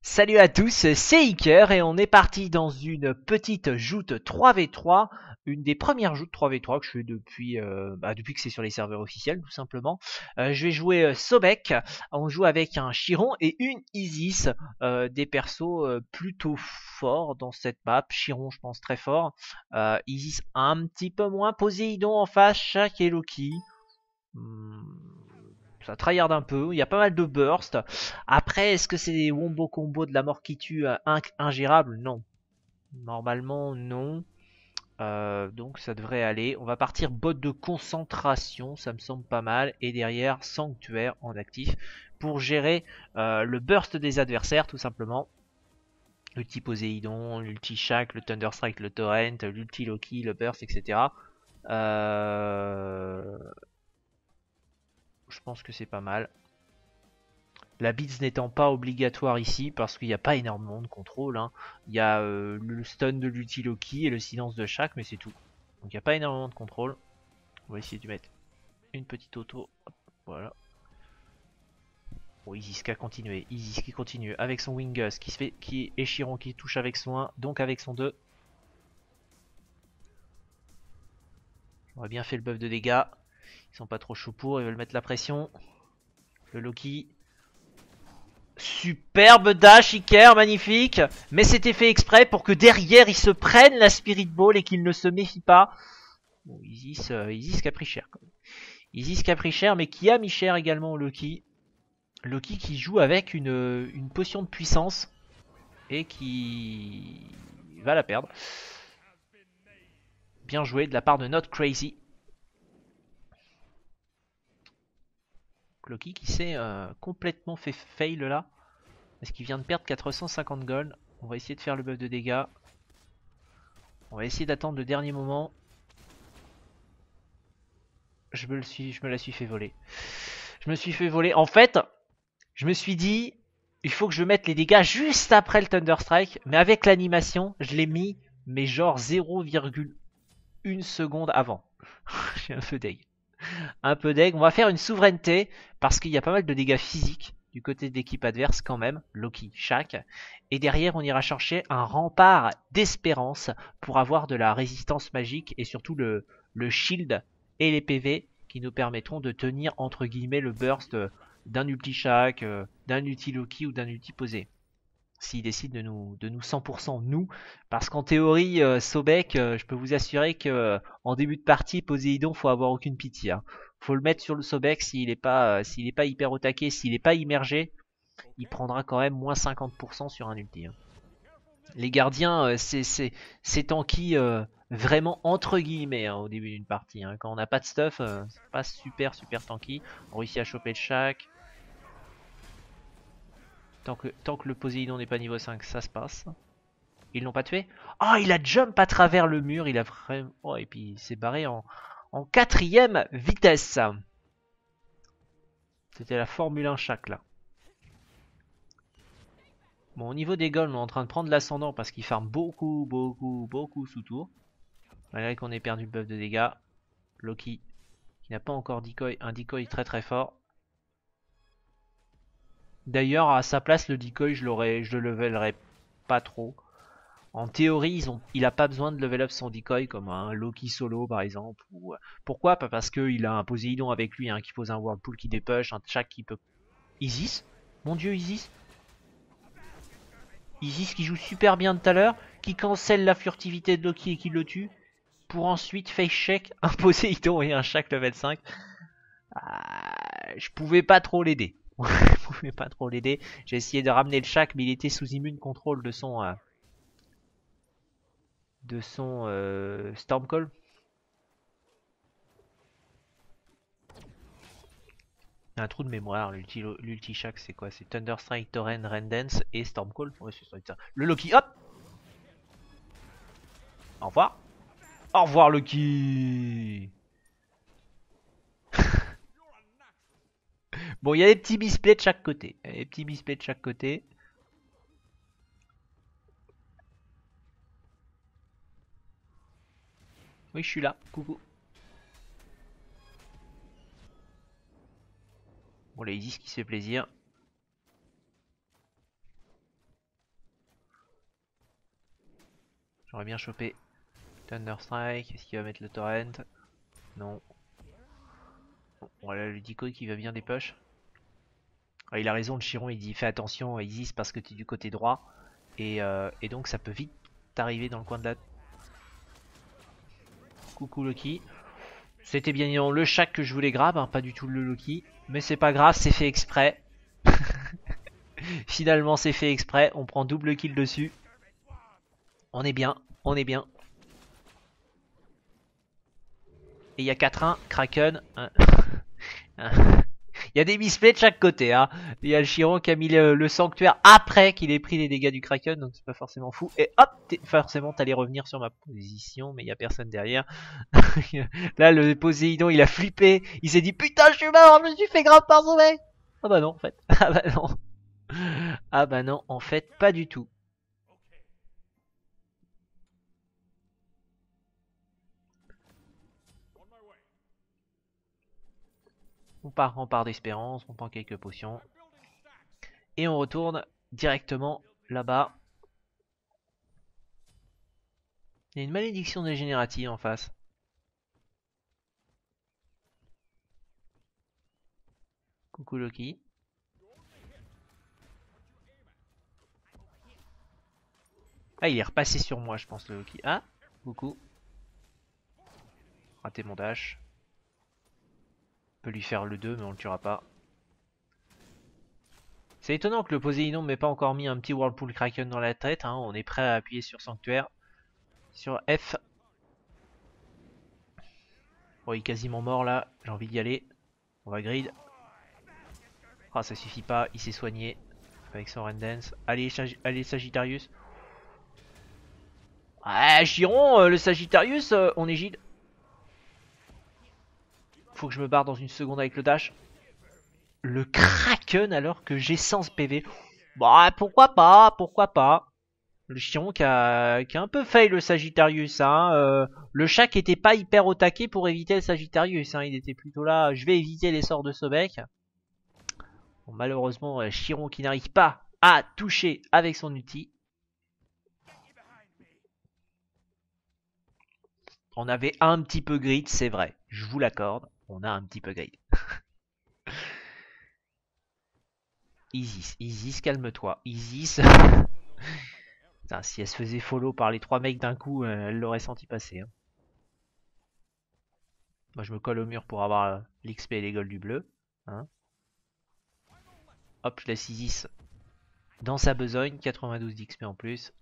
Salut à tous, c'est Iker et on est parti dans une petite joute 3v3, une des premières joutes 3v3 que je fais depuis que c'est sur les serveurs officiels tout simplement. Je vais jouer Sobek, on joue avec un Chiron et une Isis, des persos plutôt forts dans cette map. Chiron je pense très fort, Isis un petit peu moins, Poséidon en face, Shaq et Loki. Hmm, Ça tryhard un peu, il y a pas mal de burst. Après, est-ce que c'est des wombo combos de la mort qui tue ingérables? Non. Normalement, non. Donc ça devrait aller. On va partir bot de concentration, ça me semble pas mal. Et derrière, sanctuaire en actif pour gérer le burst des adversaires, tout simplement. L'ulti Poséidon, l'ulti Shaq, le Thunderstrike, le Torrent, l'ulti Loki, le burst, etc. Je pense que c'est pas mal. La Beats n'étant pas obligatoire ici parce qu'il n'y a pas énormément de contrôle. Hein. Il y a le stun de l'ulti Loki et le silence de Shaq, mais c'est tout. Donc il n'y a pas énormément de contrôle. On va essayer de mettre une petite auto. Hop, voilà. Bon, Isis qui a continué. Isis qui continue avec son Wingus qui est Chiron qui touche avec son 1, donc avec son 2. On a bien fait le buff de dégâts. Ils sont pas trop chauds pour, ils veulent mettre la pression. Le Loki. Superbe dash Iker, magnifique. Mais c'était fait exprès pour que derrière ils se prennent la Spirit Ball et qu'ils ne se méfient pas. Bon, Isis qui a pris cher quand même. Isis qui a pris cher mais qui a mis cher également au Loki. Loki qui joue avec une potion de puissance et qui va la perdre. Bien joué de la part de Not Crazy. Loki qui s'est complètement fait fail là. Parce qu'il vient de perdre 450 gold. On va essayer de faire le buff de dégâts. On va essayer d'attendre le dernier moment. Je me la suis fait voler. Je me suis fait voler. En fait, je me suis dit, il faut que je mette les dégâts juste après le Thunderstrike. Mais avec l'animation, je l'ai mis, mais genre 0,1 seconde avant. J'ai un peu deg. Un peu deg. On va faire une souveraineté parce qu'il y a pas mal de dégâts physiques du côté de l'équipe adverse quand même. Loki, Shaq. Et derrière, on ira chercher un rempart d'espérance pour avoir de la résistance magique et surtout le shield et les PV qui nous permettront de tenir entre guillemets le burst d'un ulti Shaq, d'un ulti Loki ou d'un ulti posé. S'il décide de nous 100% nous, parce qu'en théorie, Sobek, je peux vous assurer que en début de partie, Poséidon, faut avoir aucune pitié. Hein. Faut le mettre sur le Sobek s'il est pas hyper au taquet, s'il est pas immergé, il prendra quand même moins 50% sur un ulti. Hein. Les gardiens, c'est tanky vraiment entre guillemets hein, au début d'une partie. Hein. Quand on n'a pas de stuff, c'est pas super tanky. On réussit à choper le Shaq. Tant que le Poséidon n'est pas niveau 5, ça se passe. Ils l'ont pas tué. Oh, il a jump à travers le mur. Il a vraiment... Oh, et puis il s'est barré en quatrième vitesse. C'était la Formule 1 Shaq là. Bon, au niveau des golds, on est en train de prendre l'ascendant parce qu'il farm beaucoup sous tour. Malgré qu'on ait perdu le buff de dégâts. Loki, qui n'a pas encore decoy, un decoy très fort. D'ailleurs, à sa place, le decoy, je le levelerais pas trop. En théorie, il a pas besoin de level up son decoy comme un Loki solo par exemple. Pourquoi? Pas parce qu'il a un Poséidon avec lui hein, qui pose un Whirlpool qui dépush, un Shaq qui peut... Isis? Mon dieu Isis? Isis qui joue super bien tout à l'heure, qui cancelle la furtivité de Loki et qui le tue, pour ensuite face check un Poséidon et un Shaq level 5. Je pouvais pas trop l'aider. Je pouvais pas trop l'aider. J'ai essayé de ramener le Shaq mais il était sous immune contrôle de son... Stormcall. Un trou de mémoire, l'ulti Shaq c'est quoi? C'est Thunderstrike, Torrent, Rendance et Stormcall. Ouais, c'est ça. Le Loki, hop! Au revoir. Au revoir Loki. Bon, il y a des petits misplays de chaque côté. Des petits misplays de chaque côté. Oui, je suis là. Coucou. Bon, là, Isis qui se fait plaisir. J'aurais bien chopé Thunderstrike. Est-ce qu'il va mettre le torrent? Non. Voilà le decoy qui va bien des push. Ah, il a raison, le Chiron, il dit fais attention, Isis, parce que tu es du côté droit. Et donc ça peut vite t'arriver dans le coin de la... Coucou Loki. C'était bien évidemment le Shaq que je voulais grab, hein, pas du tout le Loki. Mais c'est pas grave, c'est fait exprès. Finalement c'est fait exprès, on prend double kill dessus. On est bien, on est bien. Et il y a 4-1, Kraken. Il y a des misplays de chaque côté. Hein. Il y a le Chiron qui a mis le sanctuaire après qu'il ait pris les dégâts du Kraken, donc c'est pas forcément fou. Et hop, forcément t'allais revenir sur ma position, mais il y a personne derrière. Là, le Poséidon, il a flippé. Il s'est dit putain, je suis mort, je me suis fait grave par son mec. Ah bah non, en fait. Ah bah non. Ah bah non, en fait, pas du tout. On part rempart d'espérance, on prend quelques potions. Et on retourne directement là-bas. Il y a une malédiction dégénérative en face. Coucou Loki. Ah, il est repassé sur moi, je pense, le Loki. Ah, coucou. Raté mon dash. On peut lui faire le 2, mais on le tuera pas. C'est étonnant que le Poséidon ne m'ait pas encore mis un petit Whirlpool Kraken dans la tête. Hein. On est prêt à appuyer sur Sanctuaire. Sur F. Bon, il est quasiment mort là. J'ai envie d'y aller. On va grid. Ah, ça suffit pas. Il s'est soigné. Avec son Rendance. Allez, allez Sagittarius. Ah, Chiron, le Sagittarius, on est Gilles. Faut que je me barre dans une seconde avec le dash. Le Kraken alors que j'ai 100 PV. Bah pourquoi pas, pourquoi pas. Le Chiron qui a un peu fail le Sagittarius. Hein. Le Shaq était pas hyper au taquet pour éviter le Sagittarius. Hein. Il était plutôt là, je vais éviter les sorts de Sobek. Bon, malheureusement, Chiron qui n'arrive pas à toucher avec son ulti. On avait un petit peu grid, c'est vrai. Je vous l'accorde. On a un petit peu grid. Isis, Isis, calme-toi. Isis. Putain, si elle se faisait follow par les 3 mecs d'un coup, elle l'aurait senti passer. Hein. Moi, je me colle au mur pour avoir l'XP et les golds du bleu. Hein. Hop, je laisse Isis dans sa besogne. 92 d'XP en plus.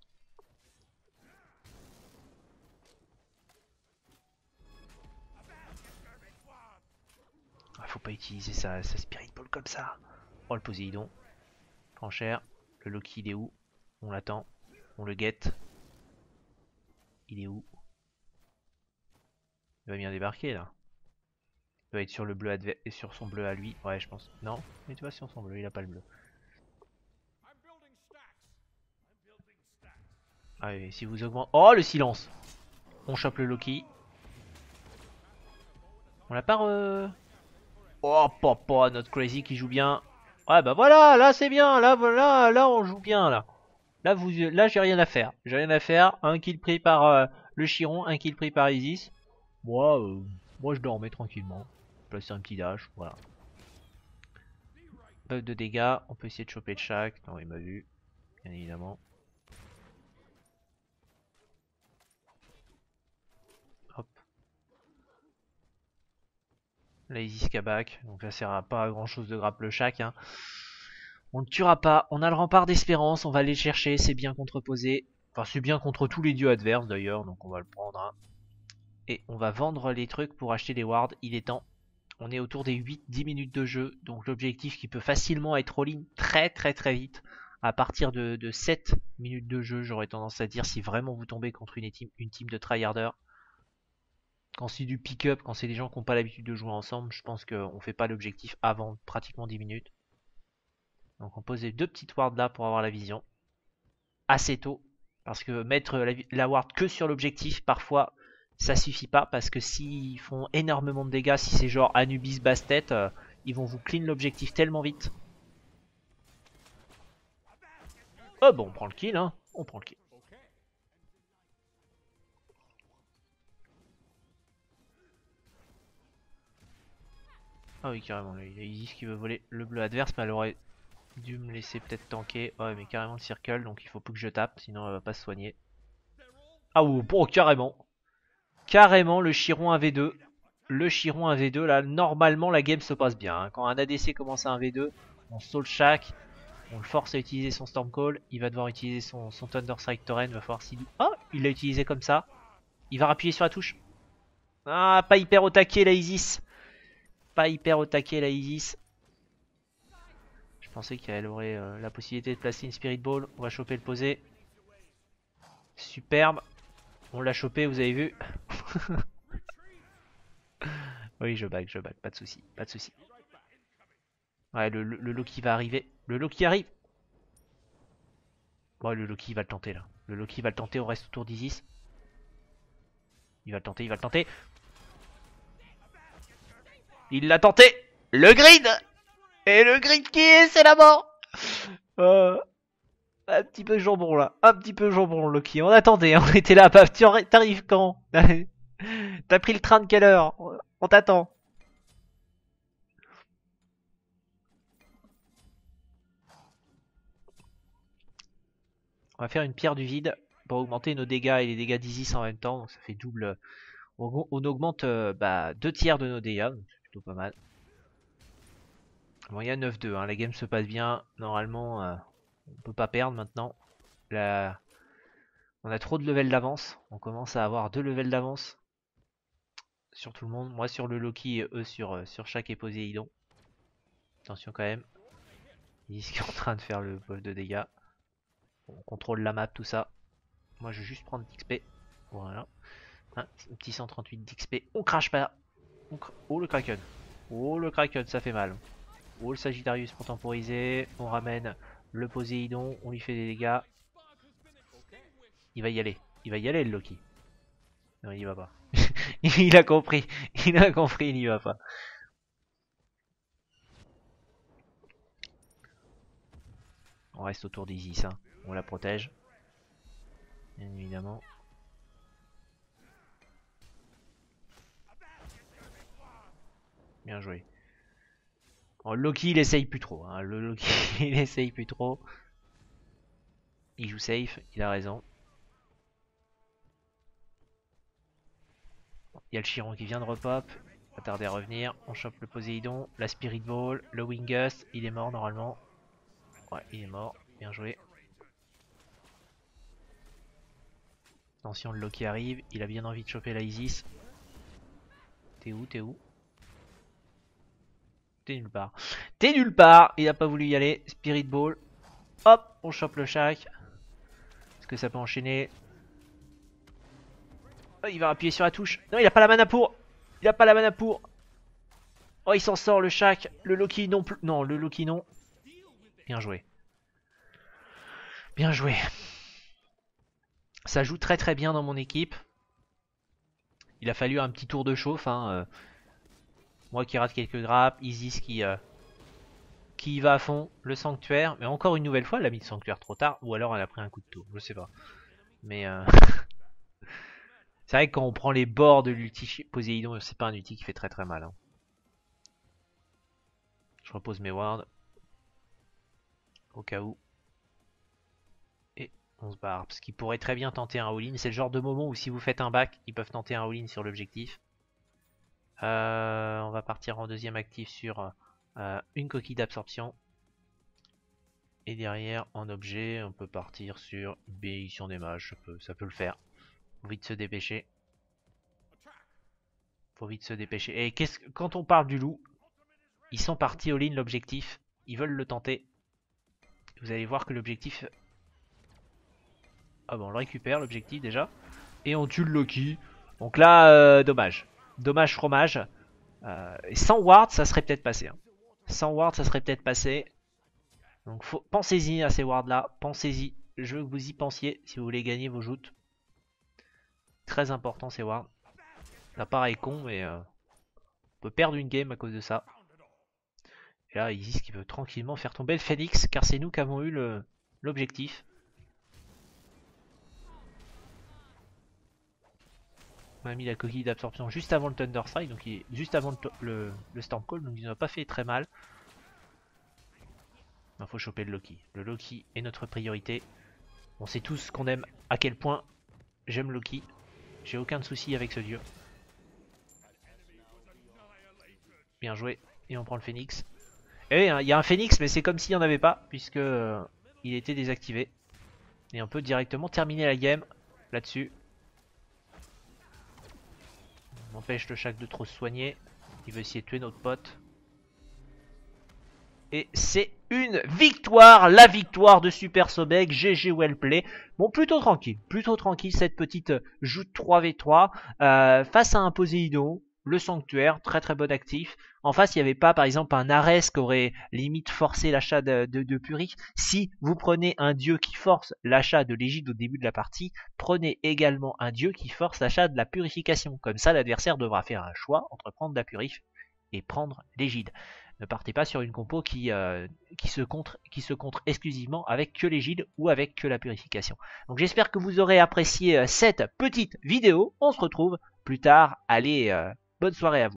Ah, faut pas utiliser sa Spirit Ball comme ça. Oh, le Poséidon. Prend cher. Le Loki, il est où? On l'attend. On le guette. Il est où? Il va bien débarquer là. Il va être sur le bleu et sur son bleu à lui. Ouais, je pense. Non, mais tu vois, sur son bleu, il a pas le bleu. Allez, si vous augmentez. Oh, le silence! On chope le Loki. On l'a pas Oh, papa, notre Crazy qui joue bien. Ouais, bah voilà, là c'est bien. Là, voilà, là on joue bien là. Là j'ai rien à faire. J'ai rien à faire. Un kill pris par le Chiron, un kill pris par Isis. Moi, moi je dormais tranquillement. Placer un petit dash, voilà. Buff de dégâts, on peut essayer de choper le Shaq. Non, il m'a vu, bien évidemment. Hop. Là, Isis Kabak, donc ça sert à pas à grand chose de grapple le Shaq. Hein. On ne tuera pas, on a le rempart d'espérance, on va aller le chercher, c'est bien contreposé. Enfin, c'est bien contre tous les dieux adverses d'ailleurs, donc on va le prendre. Hein. Et on va vendre les trucs pour acheter des wards, il est temps. On est autour des 8-10 minutes de jeu, donc l'objectif qui peut facilement être all-in très vite. À partir de 7 minutes de jeu, j'aurais tendance à dire, si vraiment vous tombez contre une team de tryharders. Quand c'est du pick-up, quand c'est des gens qui n'ont pas l'habitude de jouer ensemble, je pense qu'on ne fait pas l'objectif avant pratiquement 10 minutes. Donc on pose les 2 petites wards là pour avoir la vision. Assez tôt, parce que mettre la ward que sur l'objectif, parfois ça suffit pas, parce que s'ils font énormément de dégâts, si c'est genre Anubis Bastet, ils vont vous clean l'objectif tellement vite. Oh bon, on prend le kill, hein. On prend le kill. Ah oui, carrément, là, il y a Isis qui veut voler le bleu adverse, mais elle aurait dû me laisser peut-être tanker. Ouais, mais carrément le circle, donc il faut plus que je tape, sinon elle va pas se soigner. Ah ou bon, carrément. Carrément, le Chiron 1v2. Le Chiron 1v2, là, normalement la game se passe bien. Hein. Quand un ADC commence à 1v2, on saute chaque, on le force à utiliser son Stormcall, il va devoir utiliser son Thunderstrike Torrent, va falloir s'il... Ah, il l'a utilisé comme ça. Il va appuyer sur la touche. Ah, pas hyper au taquet la Isis. Pas hyper au taquet la Isis. Je pensais qu'elle aurait la possibilité de placer une Spirit Ball. On va choper le posé. Superbe. On l'a chopé, vous avez vu. Oui, je back, pas de soucis, pas de soucis. Ouais, le Loki va arriver. Le Loki arrive. Bon, le Loki va le tenter là. Le Loki va le tenter, on reste autour d'Isis. Il va le tenter, il va le tenter. Il l'a tenté. Le grid. Et le grid qui est, c'est la mort. Un petit peu jambon là. Un petit peu jambon, Loki. On attendait, on était là. T'arrives quand? T'as pris le train de quelle heure? On t'attend. On va faire une pierre du vide pour augmenter nos dégâts et les dégâts d'Isis en même temps. Donc ça fait double. On augmente 2 tiers de nos dégâts. C'est plutôt pas mal. Bon, il y a 9-2. Hein. La game se passe bien. Normalement, on peut pas perdre maintenant. La... On a trop de levels d'avance. On commence à avoir 2 levels d'avance sur tout le monde. Moi sur le Loki et eux sur chaque Poséidon. Attention quand même. Isis qui est en train de faire le buff de dégâts. On contrôle la map, tout ça. Moi je vais juste prendre d'XP. Voilà. Un petit 138 d'XP. On crache pas. Oh le Kraken. Oh le Kraken, ça fait mal. Oh le Sagittarius pour temporiser. On ramène le Poséidon. On lui fait des dégâts. Il va y aller. Il va y aller le Loki. Non, il y va pas. Il a compris. Il a compris, il y va pas. On reste autour d'Isis. Hein. On la protège. Bien évidemment. Bien joué. Bon, Loki il essaye plus trop. Hein. Le Loki il essaye plus trop. Il joue safe, il a raison. Il y a le Chiron qui vient de repop. Pas tarder à revenir. On chope le Poséidon, la Spirit Ball, le Wingust. Il est mort normalement. Ouais, il est mort. Bien joué. Attention, le Loki arrive. Il a bien envie de choper la Isis. T'es où? T'es où? T'es nulle part. T'es nulle part. Il a pas voulu y aller. Spirit Ball. Hop, on chope le Shaq. Est-ce que ça peut enchaîner? Oh, il va appuyer sur la touche. Non, il a pas la mana pour. Il a pas la mana pour. Oh, il s'en sort le Shaq. Le Loki non plus. Non, le Loki non. Bien joué. Bien joué. Ça joue très très bien dans mon équipe. Il a fallu un petit tour de chauffe. Hein. Moi qui rate quelques grappes. Isis qui y va à fond. Le sanctuaire. Mais encore une nouvelle fois, elle a mis le sanctuaire trop tard. Ou alors elle a pris un coup de tour. Je sais pas. Mais c'est vrai que quand on prend les bords de l'ulti Poséidon, c'est pas un ulti qui fait très très mal. Hein. Je repose mes wards. Au cas où. Et on se barre. Parce qu'ils pourraient très bien tenter un all-in. C'est le genre de moment où si vous faites un back, ils peuvent tenter un all-in sur l'objectif. On va partir en deuxième actif sur une coquille d'absorption. Et derrière, en objet, on peut partir sur une bénédiction des mages. Ça peut le faire. Faut vite se dépêcher. Faut vite se dépêcher. Et quand on parle du loup, ils sont partis all-in l'objectif. Ils veulent le tenter. Vous allez voir que l'objectif... Ah bon, on le récupère l'objectif déjà. Et on tue le Loki. Donc là, dommage. Dommage fromage. Et sans ward, ça serait peut-être passé. Hein. Sans ward, ça serait peut-être passé. Donc pensez-y à ces wards là. Pensez-y. Je veux que vous y pensiez si vous voulez gagner vos joutes. Très important ces wards. Ça paraît con, mais on peut perdre une game à cause de ça. Et là, Isis qui veut tranquillement faire tomber le Phoenix, car c'est nous qui avons eu l'objectif. On a mis la coquille d'absorption juste avant le Thunder Strike, donc il est juste avant le Storm Call, donc il n'a pas fait très mal. Il faut choper le Loki. Le Loki est notre priorité. On sait tous qu'on aime à quel point j'aime Loki. J'ai aucun souci avec ce dieu. Bien joué. Et on prend le Phoenix. Et il y a un Phoenix, mais c'est comme s'il n'y en avait pas, puisque il était désactivé. Et on peut directement terminer la game là-dessus. On empêche le Shaq de trop se soigner. Il veut essayer de tuer notre pote. Et c'est une victoire, la victoire de Super Sobek, GG Wellplay. Bon, plutôt tranquille cette petite joute 3v3 face à un Poséidon, le Sanctuaire, très bon actif. En face, il n'y avait pas par exemple un Ares qui aurait limite forcé l'achat de Puric. Si vous prenez un dieu qui force l'achat de l'Égide au début de la partie, prenez également un dieu qui force l'achat de la Purification. Comme ça, l'adversaire devra faire un choix entre prendre la Purif et prendre l'Égide. Ne partez pas sur une compo qui se contre exclusivement avec que l'Égide ou avec que la Purification. Donc j'espère que vous aurez apprécié cette petite vidéo. On se retrouve plus tard. Allez, bonne soirée à vous.